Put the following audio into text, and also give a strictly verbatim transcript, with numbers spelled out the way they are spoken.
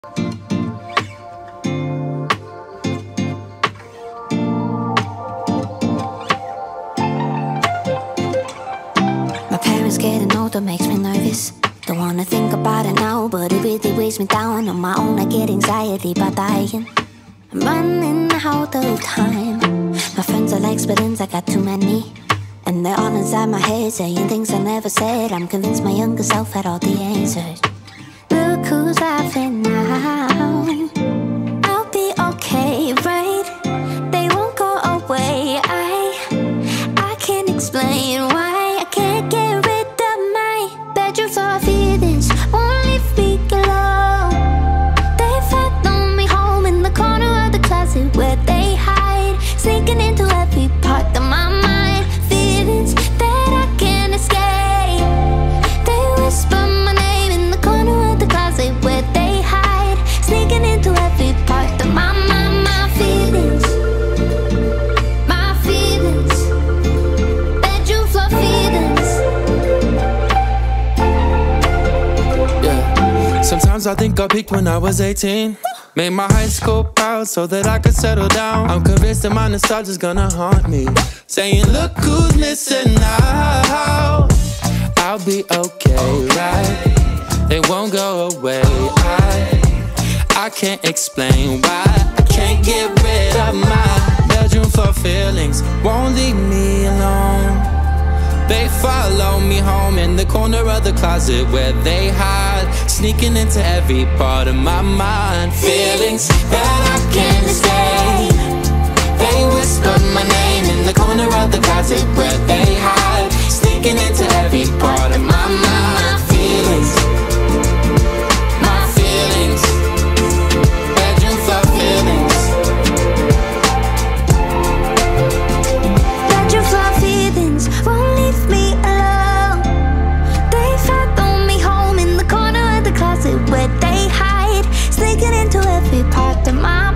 My parents getting older makes me nervous. Don't wanna think about it now, but it really weighs me down. On my own I get anxiety by dying. I'm running out of time. My friends are like spit-ins, I got too many. And they're all inside my head, saying things I never said. I'm convinced my younger self had all the answers. Look who's laughing now. I'll be okay, right? They won't go away. I, I can't explain why I can't get rid of my bedroom floor feelings. Won't leave me alone. They follow me home in the corner of the closet where they hide, sneaking into every part of my mind. Feelings that I can't escape. They whisper my name in the corner of the closet where they hide, sneaking into every part of my mind. My feelings, my feelings, bedroom floor feelings. Yeah. Sometimes I think I peaked when I was eighteen. Made my high school proud so that I could settle down. I'm convinced that my nostalgia's gonna haunt me, saying look who's missing now. I'll be okay, right? They won't go away. I, I can't explain why I can't get rid of my bedroom floor feelings. Won't leave me alone. They follow me home in the corner of the closet where they hide, sneaking into every part of my mind. Feelings that I can't escape. They whisper my name in the corner of the closet where they hide, sneaking into every part of my mind. My feelings, my feelings, bedroom floor feelings. Bedroom floor feelings won't leave me alone. They follow me home in the corner of the closet where they hide, sneaking into every part of my